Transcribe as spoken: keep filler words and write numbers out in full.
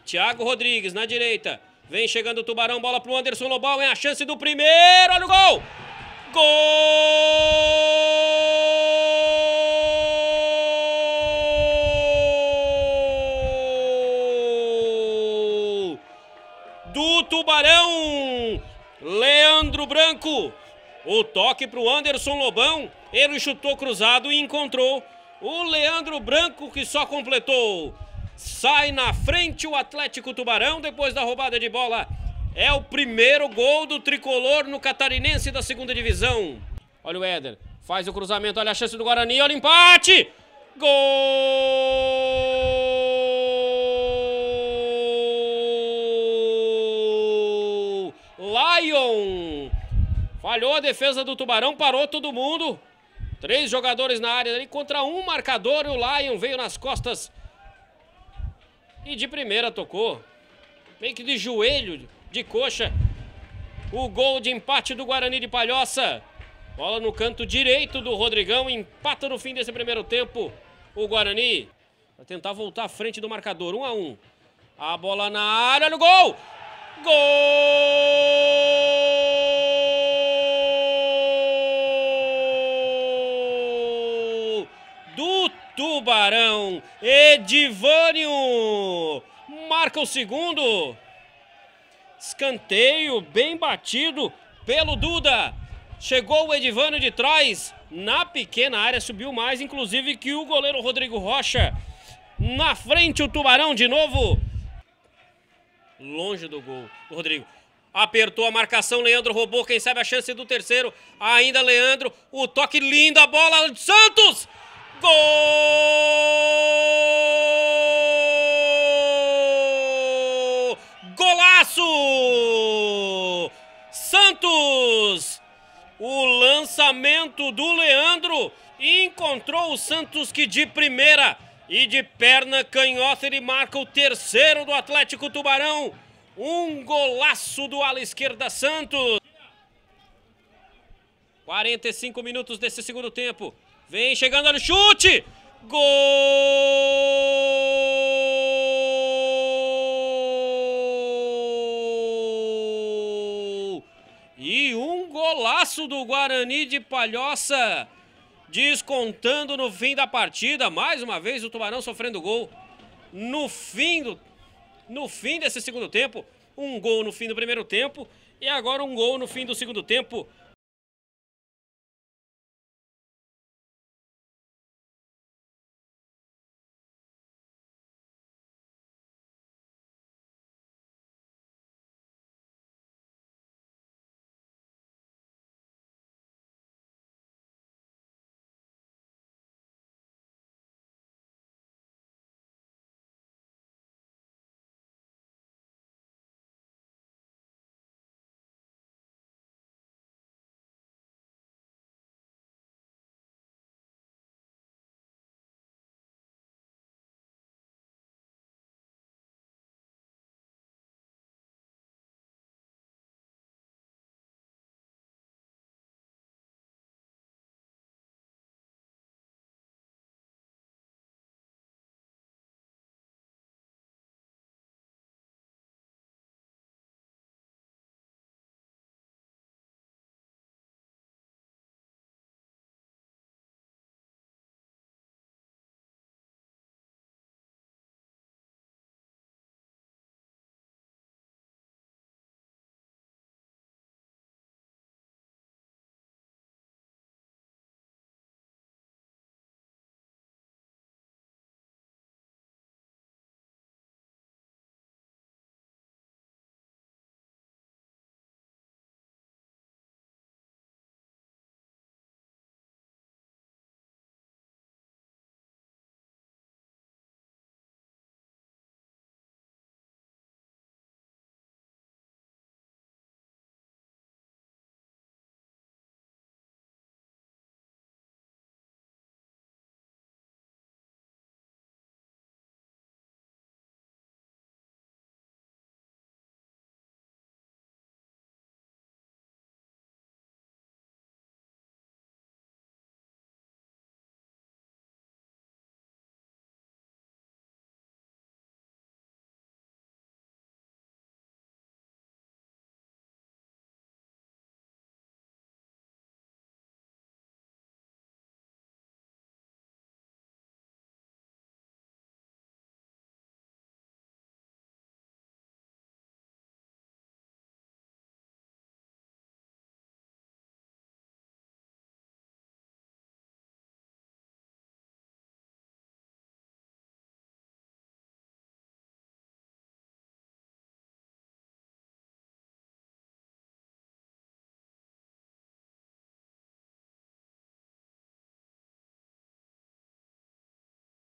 Thiago Rodrigues na direita. Vem chegando o Tubarão, bola pro Anderson Lobão, é a chance do primeiro, olha o gol! Gol! Do Tubarão, Leandro Branco. O toque pro Anderson Lobão, ele chutou cruzado e encontrou o Leandro Branco, que só completou. Sai na frente o Atlético Tubarão depois da roubada de bola. É o primeiro gol do tricolor no Catarinense da segunda divisão. Olha o Éder, faz o cruzamento, olha a chance do Guarani, olha o empate. Gol! Lion! Falhou a defesa do Tubarão, parou todo mundo. Três jogadores na área ali contra um marcador e o Lion veio nas costas. E de primeira tocou, meio que de joelho, de coxa, o gol de empate do Guarani de Palhoça. Bola no canto direito do Rodrigão, empata no fim desse primeiro tempo o Guarani. Para tentar voltar à frente do marcador, um a um. A bola na área, olha o gol! Gol! Do Tubarão, Edivânio marca o segundo. Escanteio bem batido pelo Duda. Chegou o Edivânio de trás na pequena área, subiu mais, inclusive, que o goleiro Rodrigo Rocha. Na frente o Tubarão de novo. Longe do gol, o Rodrigo. Apertou a marcação, Leandro roubou, quem sabe a chance do terceiro. Ainda Leandro, o toque lindo, a bola de Santos. Gol! Golaço! Santos! O lançamento do Leandro encontrou o Santos, que de primeira e de perna canhota ele marca o terceiro do Atlético Tubarão. Um golaço do ala esquerda Santos. quarenta e cinco minutos desse segundo tempo. Vem chegando no chute. Gol! E um golaço do Guarani de Palhoça. Descontando no fim da partida. Mais uma vez o Tubarão sofrendo gol. No fim, do, no fim desse segundo tempo. Um gol no fim do primeiro tempo. E agora um gol no fim do segundo tempo.